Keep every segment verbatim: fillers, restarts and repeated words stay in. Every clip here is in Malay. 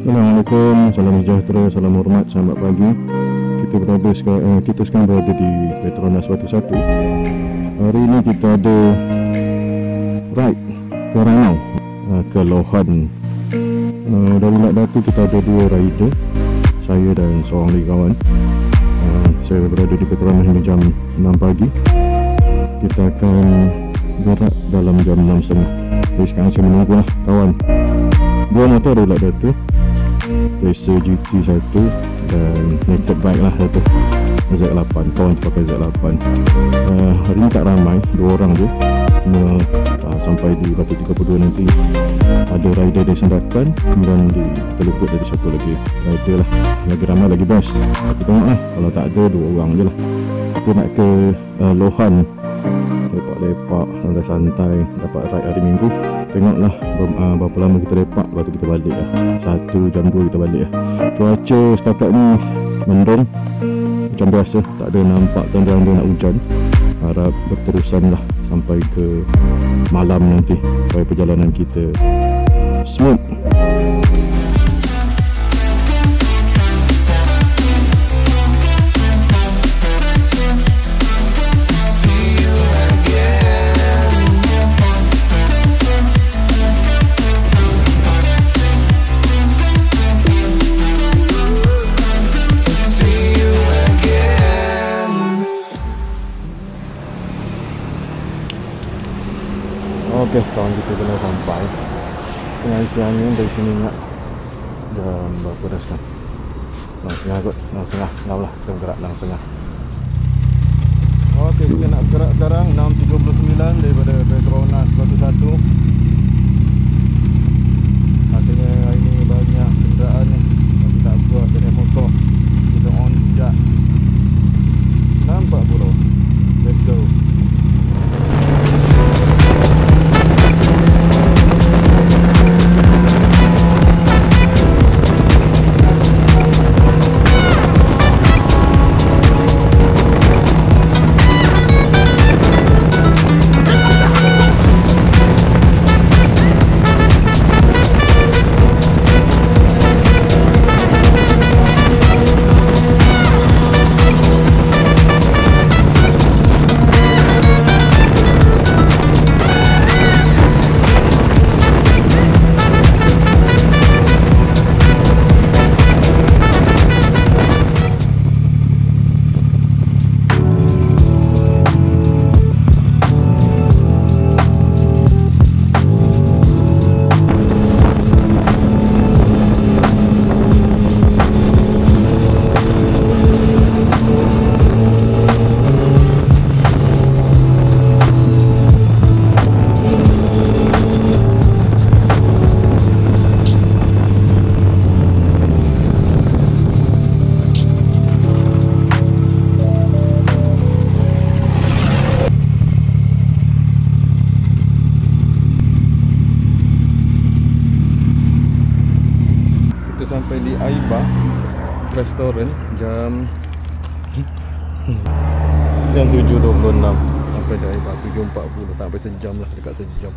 Assalamualaikum, salam sejahtera, salam hormat, selamat pagi. Kita berada sekarang, eh, kita sekarang berada di Petronas Batu Satu. Hari ini kita ada ride ke Ranau, uh, ke Lohan. Uh, dari Lat Datu kita ada dua rider, saya dan seorang lagi kawan. Uh, saya berada di Petronas hingga jam enam pagi. Kita akan gerak dalam jam enam tiga puluh. Jadi sekarang saya menunggu lah kawan. Dua motor dari Lat Datu, Racer G T satu dan naked bike lah satu, Z lapan. Kawan tu pakai Z lapan. uh, Hari ni tak ramai, dua orang je. Cuma uh, sampai di Batu tiga puluh dua nanti ada rider dari Sandakan, kemudian di terluput dari satu lagi rider lah. Lagi ramai lagi bos. Kita tengok lah, kalau tak ada dua orang je lah. Kita nak ke uh, Lohan, lepak-lepak, santai-santai, dapat ride hari Minggu. Tengoklah uh, berapa lama kita lepak, lepas tu kita balik lah. Satu jam dua kita balik lah. Cuaca setakat ni mendung macam biasa, tak ada nampak tanda-tanda nak hujan. Harap berterusan lah sampai ke malam nanti supaya perjalanan kita smooth. Okey, kawan kita kena sampai. Tengah isi angin dari sini nak jam berapa dah sekarang? enam setengah kot, enam setengah, enam lah, kita bergerak enam setengah. Okey, kita nak bergerak sekarang enam tiga puluh sembilan daripada Petronas Batu Satu. Rasanya hari ni banyak kenderaan ni, tapi tak buat jenis motor. Kita on sejak enam empat puluh. Let's go. Sampai di Aiba restoran jam jam tujuh dua puluh enam. Sampai di Aiba tujuh empat puluh, tak sampai sejam lah, dekat sejam.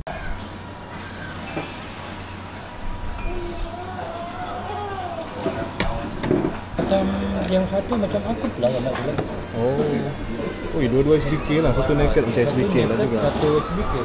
Macam yang satu macam aku pula yang nak bilang. Oh, oi, dua-dua S B K lah, satu naked macam S B K lah juga. Satu S B K.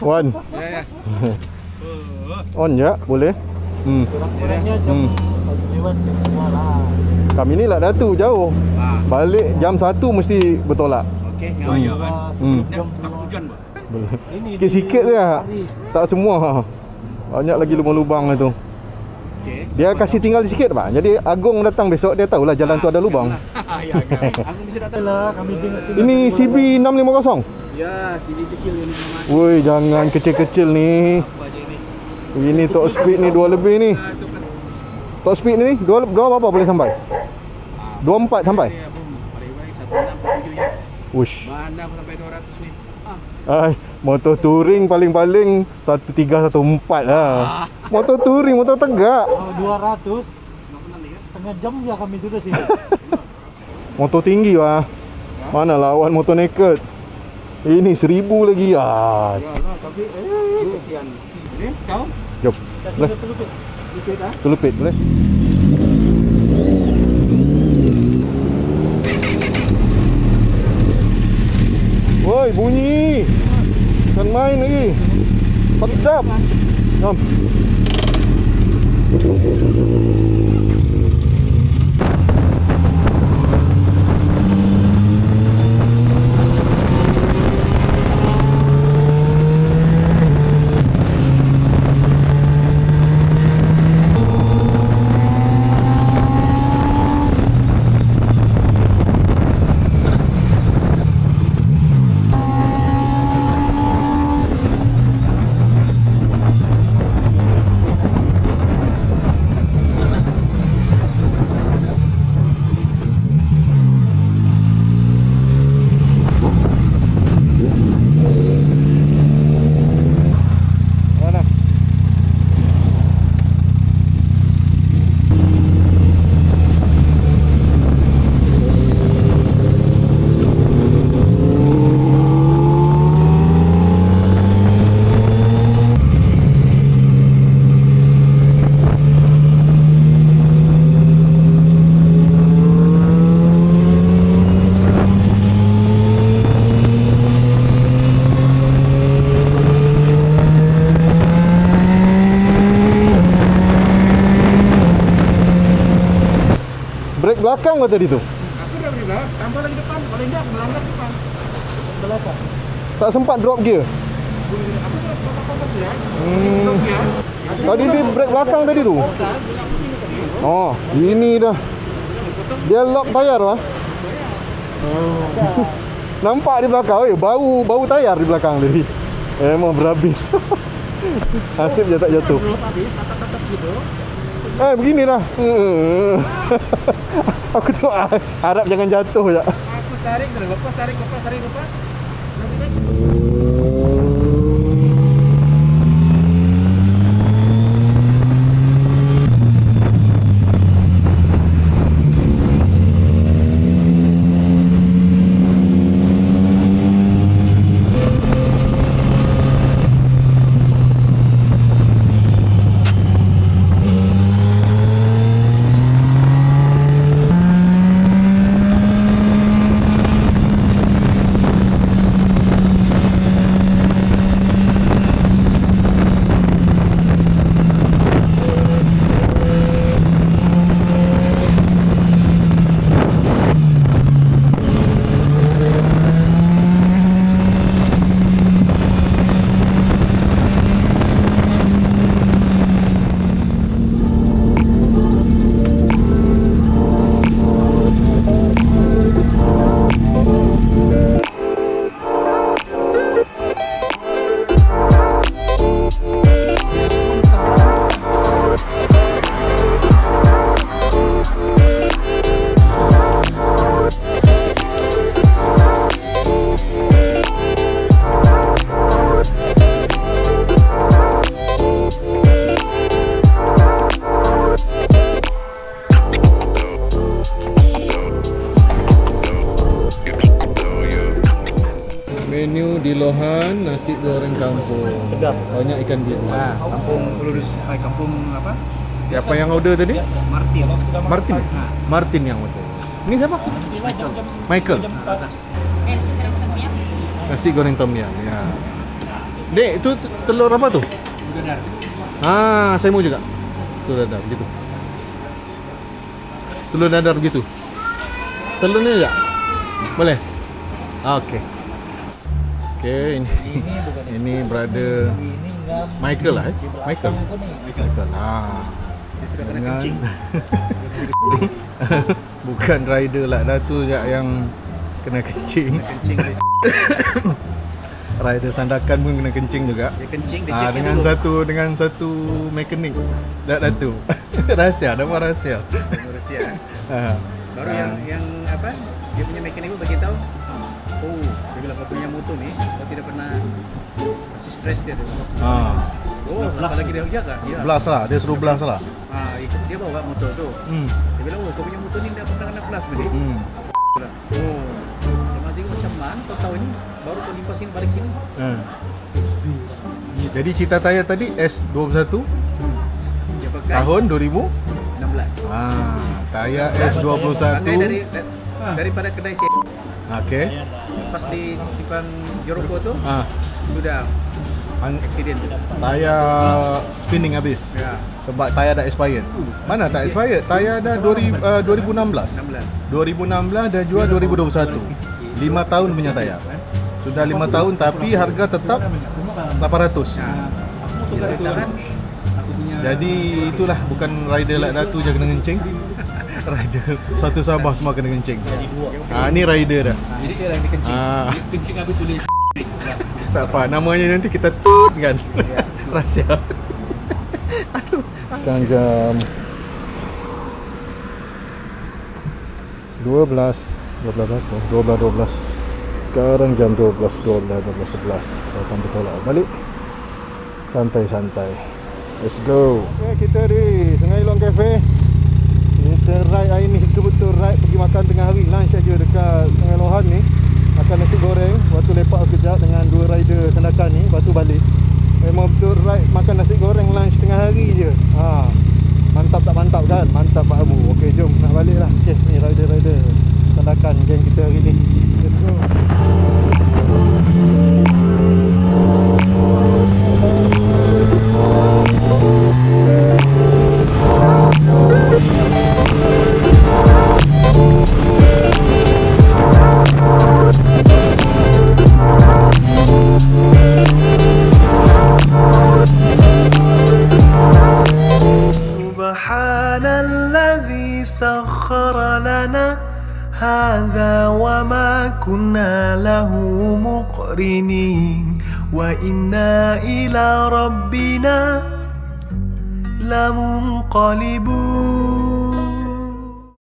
One. Ya, ya. On ya, boleh. Hmm. Kurang-kurangnya jam Hmm. lewat semua lah. Kami ni lah Datu jauh. Ah. Balik jam satu mesti bertolak. Okey, Hmm. ngawal ya kan. Hmm. Jam Tak tujuan, Pak. ini Sikit-sikit di je. Paris. Tak semua. Banyak lagi lubang-lubang itu. Okey. Dia kasih tinggal sikit pak. Jadi Agong datang besok dia tahulah jalan tu ada lubang. Ya kan. Aku bisa datang Lah, kami tengok-tengok. Ini C B enam lima kosong. Ya, sini kecil yang memang. Woi, jangan kecil-kecil ni. Apa aja ini? Ini top speed ni dua lebih ni. Ah, tu kas. Top speed ni dua dua berapa boleh sampai? Ah, dua puluh empat sampai. Ini aku paling-paling satu enam tujuh ya. Wush. Mana aku sampai dua ratus ni. Ah. Ai, motor touring paling-paling satu tiga satu empat lah. Motor touring, motor tegak. Oh, dua ratus Senang-senang ni kan. setengah jam saja kami sudah sini. Motor tinggi lah. Mana lawan motor naked. Ini seribu lagi ah. Ya lah, tapi eh sekian. Ini kau? Jom. Kasih Boleh. dia telupit. Ikut ah. Telupit boleh. Woi, bunyi. Kan main lagi. Sedap. Jom. Mana? Brake belakang ke tadi tu? Aku dah beri belakang, tambah lagi depan. Kalau tidak aku melanggar depan. Belakang. Tak sempat drop gear. Aku sudah potong-potong dia. Hmm. Masih belum ya. Tadi dia brake belakang tadi tu. Oh, ini dah. Dia lock tayar lah. Oh. Nampak di belakang, eh, bau bau tayar di belakang tadi. Emang berhabis. Nasib je tak jatuh. Habis tatap-tatap gitu. Eh, begini dah. Aku tu harap jangan jatuh je. Aku tarik terus lepas, tarik lepas, tarik lepas. Nasib baik. Menu di Lohan, nasi goreng kampung. Sedap. Banyak ikan biru. Ah, kampung Pelurus, eh, kampung apa? Siapa yang order tadi? Martin. Martin. Nah, Martin yang order. Ini siapa? Michael. nah, rasa. Nasi goreng tom yum. Ya. Dek, itu telur apa tuh? Dadar. Ah, saya mau juga. Telur dadar begitu. Telur dadar begitu. Telurnya ya? Boleh? Oke. Oke, ini Ini bukan ini brother ini enggak. Michael lah, eh? Di belakang Michael. kau nih. Michael. Ah. Dia sudah kena Dengan- kencing. Bukan rider lah, Datu je yang kena kencing. Kencing dia. Rider sandakan pun kena kencing juga. Dia kencing dia Ah, check dengan dulu. satu dengan satu mekanik. Dak Datu. Rahsia, nama rahsia. Rusia. Ah. Baru Ah. yang yang apa? Dia punya mekanik itu bagi tahu. Oh, dia bilang kau punya motor nih, kau tidak pernah masih stres dia tuh. Ah. Oh, apalagi dia jaga. Iya. Belas lah, dia suruh belas lah. Ah, ikut dia bawa motor tuh. Hmm. Dia bilang, oh, kau punya motor ni tidak pernah kena belas beli. Hmm. Oh, dia mati macam mana? Kau tahu ini? Baru kau limpah sini balik sini. Ah. Jadi cita tayar tadi S dua puluh satu Dia pakai tahun dua ribu. enam belas. Ah, tayar S dua puluh satu. Pakai dari da- daripada kedai saya. Okey. Pas di Simpang Joroko tuh Ah, sudah an- accident. tayar spinning habis. Ya, Sebab tayar dah expired. Mana tak expired? Tayar dah dua ribu, uh, dua ribu enam belas. enam belas. dua ribu enam belas dah jual dua ribu dua puluh satu. lima tahun punya tayar. Sudah lima tahun tapi harga tetap lapan ratus. Nah, dia tahan. Jadi itulah, bukan rider like Datu je kena kencing. Rider satu Sabah semua kena kencing. Ah, ni rider dah. Jadi dia yang dikencing. Ah. Dia kencing habis boleh. Tak apa, namanya nanti kita tut kan. Rahsia. Aduh. Sekarang jam dua belas dua belas apa? dua belas dua belas. Sekarang jam dua belas dua belas dua belas sebelas. Saya tambah tolak balik. Santai-santai. Let's go. Okay, kita di Sungai Long Cafe. Kita ride hari ni betul-betul ride pergi makan tengah hari, lunch saja dekat Sungai Lohan ni. Makan nasi goreng, lepas tu lepak sekejap dengan dua rider sandakan ni, lepas tu balik. Memang betul ride makan nasi goreng lunch tengah hari je. Ha. Mantap tak mantap kan? Mantap Pak Abu. Okey, jom nak balik lah. Okey, ni rider-rider sandakan geng kita hari ni. Let's go. سبحان الذي سخر لنا هذا وما كنا له مقرنين وإنا إلى ربنا لمنقلبون